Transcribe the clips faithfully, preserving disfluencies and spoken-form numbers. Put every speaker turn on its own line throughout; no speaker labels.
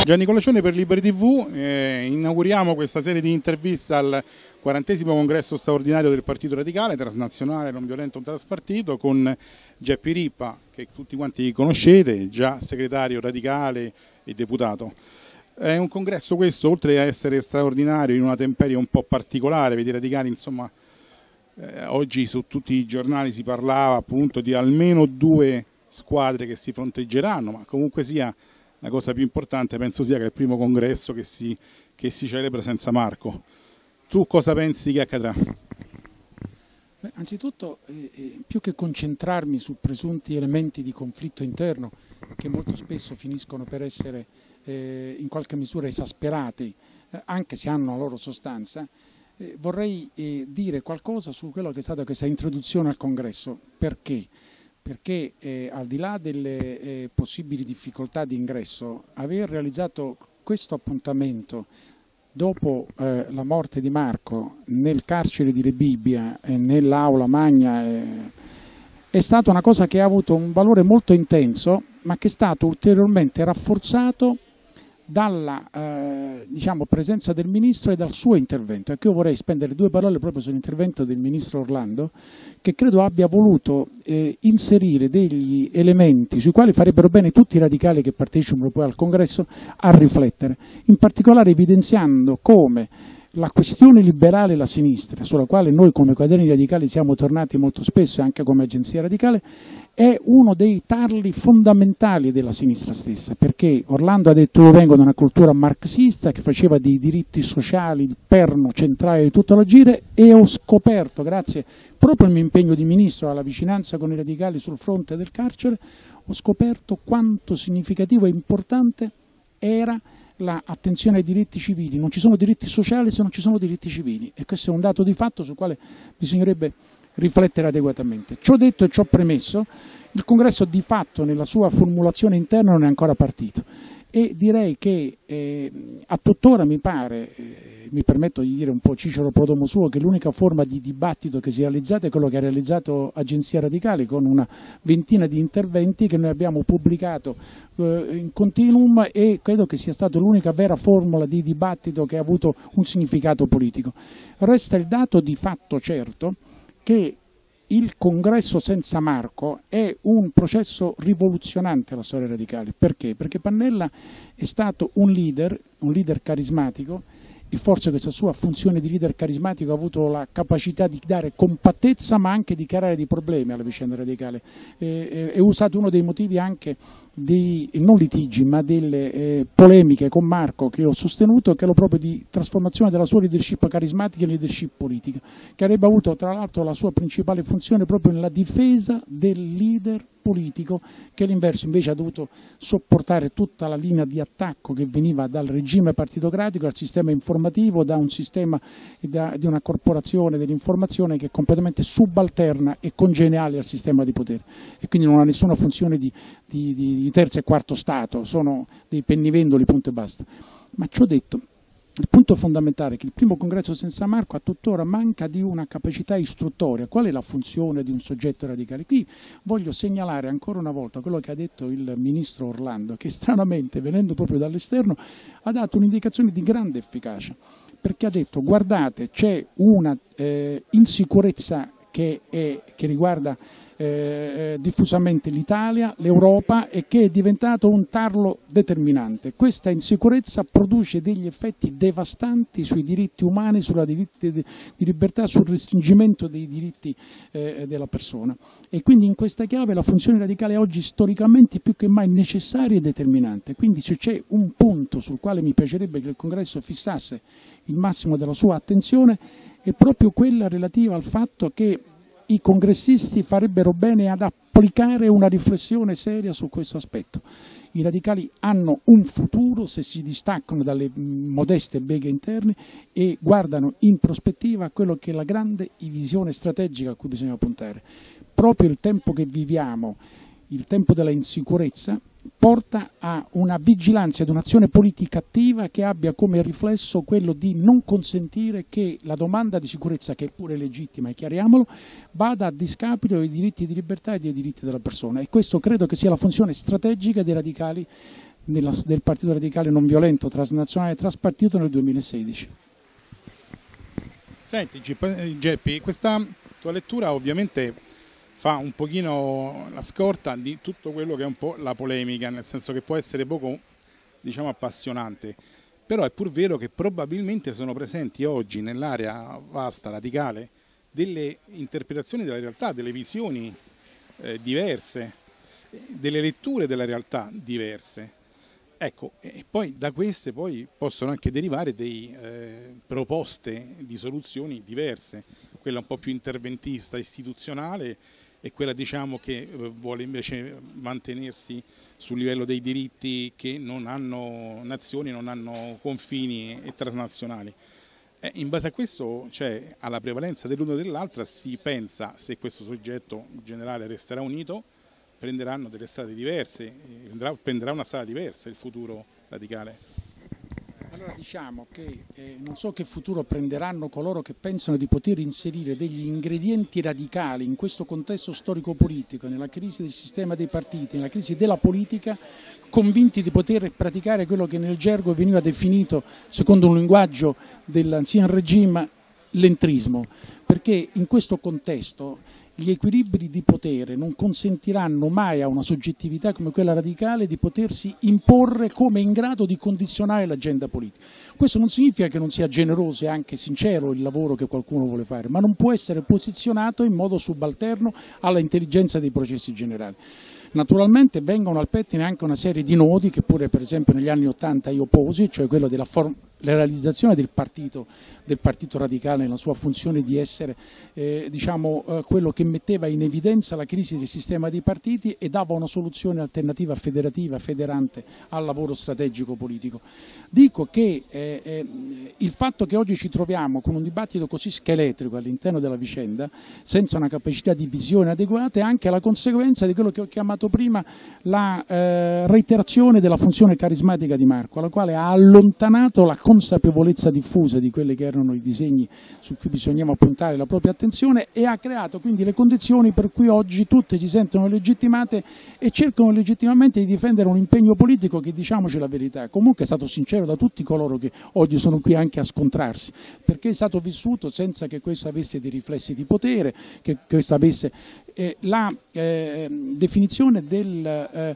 Gianni Colaccione per Liberi tivù, eh, inauguriamo questa serie di interviste al quarantesimo congresso straordinario del Partito Radicale, transnazionale, non violento, un traspartito, con Geppi Rippa, che tutti quanti conoscete, già segretario radicale e deputato. È un congresso questo, oltre a essere straordinario, in una temperie un po' particolare, vedi i radicali, insomma, eh, oggi su tutti i giornali si parlava appunto di almeno due squadre che si fronteggeranno, ma comunque sia la cosa più importante penso sia che è il primo congresso che si, che si celebra senza Marco. Tu cosa pensi che accadrà?
Beh, anzitutto, eh, più che concentrarmi su presunti elementi di conflitto interno che molto spesso finiscono per essere eh, in qualche misura esasperati, eh, anche se hanno la loro sostanza, eh, vorrei eh, dire qualcosa su quello che è stata questa introduzione al congresso. Perché? Perché eh, al di là delle eh, possibili difficoltà di ingresso, aver realizzato questo appuntamento dopo eh, la morte di Marco nel carcere di Rebibbia e nell'aula magna eh, è stata una cosa che ha avuto un valore molto intenso, ma che è stato ulteriormente rafforzato dalla eh, diciamo, presenza del Ministro e dal suo intervento. Ecco, io vorrei spendere due parole proprio sull'intervento del Ministro Orlando, che credo abbia voluto eh, inserire degli elementi sui quali farebbero bene tutti i radicali che partecipano poi al Congresso a riflettere, in particolare evidenziando come la questione liberale e la sinistra, sulla quale noi come Quaderni Radicali siamo tornati molto spesso e anche come agenzia radicale, è uno dei tarli fondamentali della sinistra stessa, perché Orlando ha detto: io vengo da una cultura marxista che faceva dei diritti sociali il perno centrale di tutto l'agire, e ho scoperto, grazie proprio al mio impegno di ministro, alla vicinanza con i radicali sul fronte del carcere, ho scoperto quanto significativo e importante era l'attenzione ai diritti civili. Non ci sono diritti sociali se non ci sono diritti civili, e questo è un dato di fatto sul quale bisognerebbe riflettere adeguatamente. Ciò detto e ciò premesso, il congresso di fatto nella sua formulazione interna non è ancora partito, e direi che eh, a tuttora mi pare, eh, mi permetto di dire un po' Cicero pro domo suo, che l'unica forma di dibattito che si è realizzata è quello che ha realizzato Agenzia Radicale, con una ventina di interventi che noi abbiamo pubblicato eh, in continuum, e credo che sia stata l'unica vera formula di dibattito che ha avuto un significato politico. Resta il dato di fatto certo che il congresso senza Marco è un processo rivoluzionante alla storia radicale. Perché? Perché Pannella è stato un leader, un leader carismatico, e forse questa sua funzione di leader carismatico ha avuto la capacità di dare compattezza, ma anche di creare dei problemi alla vicenda radicale. È usato uno dei motivi anche dei, non litigi, ma delle eh, polemiche con Marco che ho sostenuto, che è proprio di trasformazione della sua leadership carismatica in leadership politica, che avrebbe avuto tra l'altro la sua principale funzione proprio nella difesa del leader politico, che all'inverso invece ha dovuto sopportare tutta la linea di attacco che veniva dal regime partitocratico, dal sistema informativo, da un sistema, da, di una corporazione dell'informazione che è completamente subalterna e congeniale al sistema di potere, e quindi non ha nessuna funzione di, di, di terzo e quarto stato, sono dei pennivendoli, punto e basta. Ma ciò detto, il punto fondamentale è che il primo congresso senza Marco a tuttora manca di una capacità istruttoria. Qual è la funzione di un soggetto radicale? Qui voglio segnalare ancora una volta quello che ha detto il ministro Orlando, che stranamente, venendo proprio dall'esterno, ha dato un'indicazione di grande efficacia, perché ha detto: guardate, c'è una eh, insicurezza che, è, che riguarda Eh, diffusamente l'Italia, l'Europa, e che è diventato un tarlo determinante. Questa insicurezza produce degli effetti devastanti sui diritti umani, sulla diritti di, di libertà, sul restringimento dei diritti eh, della persona, e quindi in questa chiave la funzione radicale è oggi storicamente più che mai necessaria e determinante. Quindi se c'è un punto sul quale mi piacerebbe che il Congresso fissasse il massimo della sua attenzione, è proprio quella relativa al fatto che i congressisti farebbero bene ad applicare una riflessione seria su questo aspetto. I radicali hanno un futuro se si distaccano dalle modeste beghe interne e guardano in prospettiva a quello che è la grande visione strategica a cui bisogna puntare. Proprio il tempo che viviamo, il tempo della insicurezza, porta a una vigilanza ed un'azione politica attiva che abbia come riflesso quello di non consentire che la domanda di sicurezza, che è pure legittima, e chiariamolo, vada a discapito dei diritti di libertà e dei diritti della persona. E questo credo che sia la funzione strategica dei radicali della, del Partito Radicale Non Violento Transnazionale Traspartito nel duemilasedici.
Senti Geppi, questa tua lettura ovviamente fa un pochino la scorta di tutto quello che è un po' la polemica, nel senso che può essere poco, diciamo, appassionante, però è pur vero che probabilmente sono presenti oggi nell'area vasta radicale delle interpretazioni della realtà, delle visioni eh, diverse, delle letture della realtà diverse. Ecco, e poi da queste poi possono anche derivare delle eh, proposte di soluzioni diverse, quella un po' più interventista, istituzionale, e quella, diciamo, che vuole invece mantenersi sul livello dei diritti che non hanno nazioni, non hanno confini e transnazionali. Eh, in base a questo, cioè alla prevalenza dell'uno o dell'altra, si pensa, se questo soggetto generale resterà unito, prenderanno delle strade diverse, prenderà una strada diversa il futuro radicale.
Allora diciamo che eh, non so che futuro prenderanno coloro che pensano di poter inserire degli ingredienti radicali in questo contesto storico-politico, nella crisi del sistema dei partiti, nella crisi della politica, convinti di poter praticare quello che nel gergo veniva definito, secondo un linguaggio dell'ancien regime, l'entrismo, perché in questo contesto gli equilibri di potere non consentiranno mai a una soggettività come quella radicale di potersi imporre come in grado di condizionare l'agenda politica. Questo non significa che non sia generoso e anche sincero il lavoro che qualcuno vuole fare, ma non può essere posizionato in modo subalterno alla intelligenza dei processi generali. Naturalmente vengono al pettine anche una serie di nodi che pure per esempio negli anni Ottanta io posi, cioè quello della form- la realizzazione del partito, del partito radicale nella sua funzione di essere eh, diciamo, eh, quello che metteva in evidenza la crisi del sistema dei partiti e dava una soluzione alternativa federativa, federante al lavoro strategico politico. Dico che eh, eh, il fatto che oggi ci troviamo con un dibattito così scheletrico all'interno della vicenda, senza una capacità di visione adeguata, è anche la conseguenza di quello che ho chiamato prima la eh, reiterazione della funzione carismatica di Marco, alla quale ha allontanato la consapevolezza diffusa di quelli che erano i disegni su cui bisognava puntare la propria attenzione e ha creato quindi le condizioni per cui oggi tutte si sentono legittimate e cercano legittimamente di difendere un impegno politico che, diciamoci la verità, comunque è stato sincero da tutti coloro che oggi sono qui anche a scontrarsi, perché è stato vissuto senza che questo avesse dei riflessi di potere, che questo avesse eh, la eh, definizione del, eh,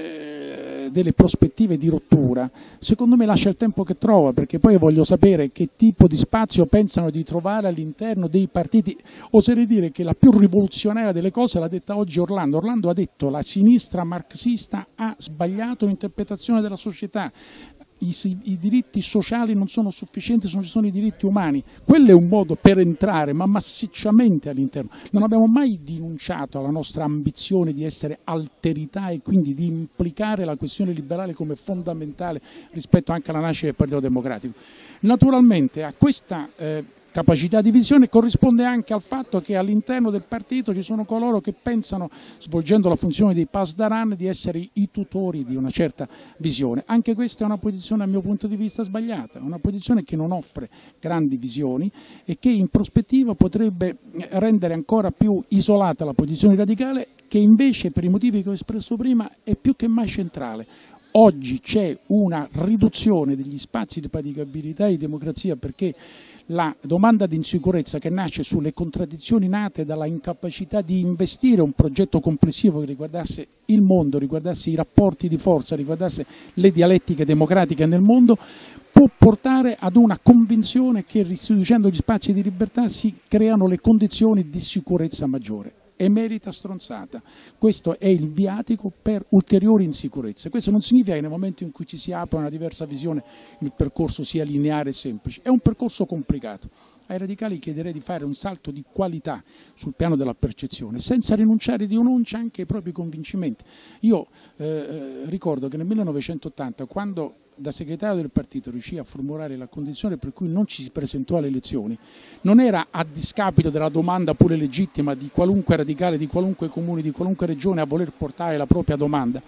eh, delle prospettive di rottura, secondo me lascia il tempo che trova, perché poi voglio sapere che tipo di spazio pensano di trovare all'interno dei partiti. Oserei dire che la più rivoluzionaria delle cose l'ha detta oggi Orlando. Orlando ha detto: la sinistra marxista ha sbagliato l'interpretazione della società. I, i diritti sociali non sono sufficienti se non ci sono i diritti umani. Quello è un modo per entrare, ma massicciamente all'interno. Non abbiamo mai denunciato la nostra ambizione di essere alterità e quindi di implicare la questione liberale come fondamentale rispetto anche alla nascita del Partito Democratico. Naturalmente a questa eh, capacità di visione corrisponde anche al fatto che all'interno del partito ci sono coloro che pensano, svolgendo la funzione dei pasdaran, di essere i tutori di una certa visione. Anche questa è una posizione, dal mio punto di vista, sbagliata, una posizione che non offre grandi visioni e che in prospettiva potrebbe rendere ancora più isolata la posizione radicale, che invece, per i motivi che ho espresso prima, è più che mai centrale. Oggi c'è una riduzione degli spazi di praticabilità di democrazia, perché la domanda di insicurezza che nasce sulle contraddizioni nate dalla incapacità di investire un progetto complessivo che riguardasse il mondo, riguardasse i rapporti di forza, riguardasse le dialettiche democratiche nel mondo, può portare ad una convinzione che, riducendo gli spazi di libertà, si creano le condizioni di sicurezza maggiore. E merita stronzata. Questo è il viatico per ulteriori insicurezze. Questo non significa che nel momento in cui ci si apre una diversa visione il percorso sia lineare e semplice, è un percorso complicato. Ai radicali chiederei di fare un salto di qualità sul piano della percezione, senza rinunciare di un'oncia anche ai propri convincimenti. Io eh, ricordo che nel millenovecentottanta, quando da segretario del partito riuscì a formulare la condizione per cui non ci si presentò alle elezioni, non era a discapito della domanda pure legittima di qualunque radicale, di qualunque comune, di qualunque regione a voler portare la propria domanda,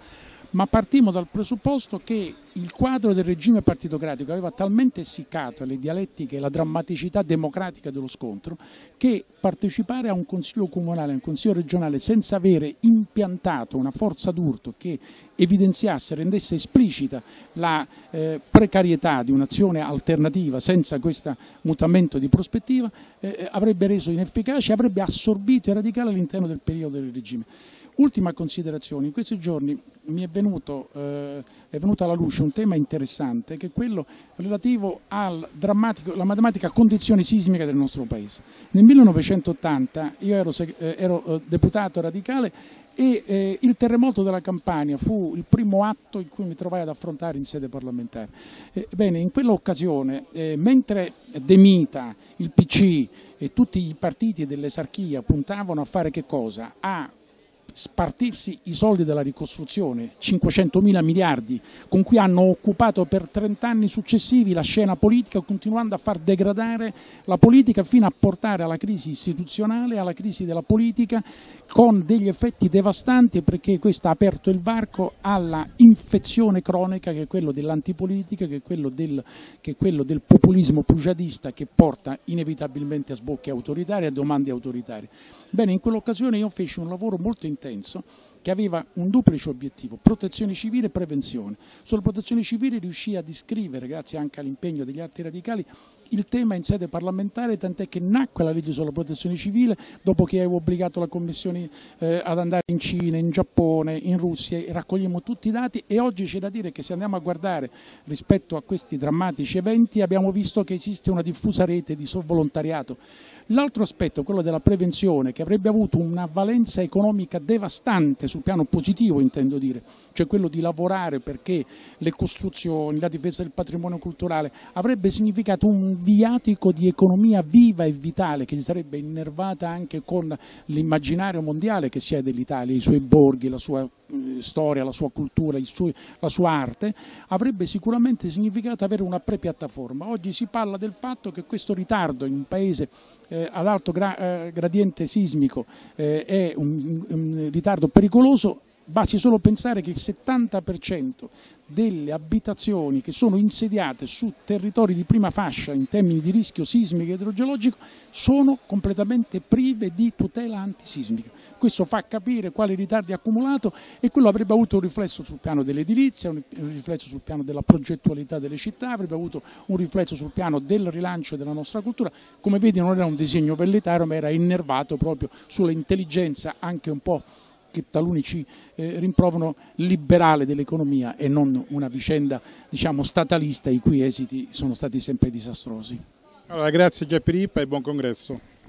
ma partimmo dal presupposto che il quadro del regime partitocratico aveva talmente essiccato le dialettiche e la drammaticità democratica dello scontro che partecipare a un consiglio comunale, a un consiglio regionale senza avere impiantato una forza d'urto che evidenziasse, rendesse esplicita la eh, precarietà di un'azione alternativa senza questo mutamento di prospettiva eh, avrebbe reso inefficace, avrebbe assorbito i radicali all'interno del periodo del regime. Ultima considerazione, in questi giorni mi è venuto, eh, è venuto alla luce un tema interessante che è quello relativo alla drammatica condizione sismica del nostro Paese. Nel millenovecentottanta io ero, eh, ero eh, deputato radicale e eh, il terremoto della Campania fu il primo atto in cui mi trovai ad affrontare in sede parlamentare. Eh, bene, in quell'occasione, eh, mentre De Mita, il P C e tutti i partiti dell'esarchia puntavano a fare che cosa? A spartirsi i soldi della ricostruzione, cinquecentomila miliardi, con cui hanno occupato per trent'anni successivi la scena politica, continuando a far degradare la politica fino a portare alla crisi istituzionale, alla crisi della politica, con degli effetti devastanti, perché questo ha aperto il varco alla infezione cronica che è quello dell'antipolitica, che è quello del, che è quello del populismo pugiadista, che porta inevitabilmente a sbocchi autoritari e a domande autoritarie. Bene, in quell'occasione io feci un lavoro molto intenso che aveva un duplice obiettivo, protezione civile e prevenzione. Sulla protezione civile riuscii a descrivere, grazie anche all'impegno degli altri radicali, il tema in sede parlamentare, tant'è che nacque la legge sulla protezione civile dopo che avevo obbligato la Commissione eh, ad andare in Cina, in Giappone, in Russia, e raccogliamo tutti i dati, e oggi c'è da dire che se andiamo a guardare rispetto a questi drammatici eventi abbiamo visto che esiste una diffusa rete di volontariato. L'altro aspetto, quello della prevenzione, che avrebbe avuto una valenza economica devastante sul piano positivo, intendo dire, cioè quello di lavorare perché le costruzioni, la difesa del patrimonio culturale, avrebbe significato un viatico di economia viva e vitale che si sarebbe innervata anche con l'immaginario mondiale che si è dell'Italia, i suoi borghi, la sua storia, la sua cultura, il suo, la sua arte, avrebbe sicuramente significato avere una pre-piattaforma. Oggi si parla del fatto che questo ritardo in un paese eh, ad alto gra eh, gradiente sismico eh, è un, un ritardo pericoloso. Basti solo pensare che il settanta per cento delle abitazioni che sono insediate su territori di prima fascia in termini di rischio sismico e idrogeologico sono completamente prive di tutela antisismica. Questo fa capire quali ritardi ha accumulato, e quello avrebbe avuto un riflesso sul piano dell'edilizia, un riflesso sul piano della progettualità delle città, avrebbe avuto un riflesso sul piano del rilancio della nostra cultura. Come vedi, non era un disegno vellitario, ma era innervato proprio sull'intelligenza anche un po' che taluni ci eh, rimprovano liberale dell'economia, e non una vicenda, diciamo, statalista i cui esiti sono stati sempre disastrosi.
Allora, grazie Geppi Rippa e buon congresso.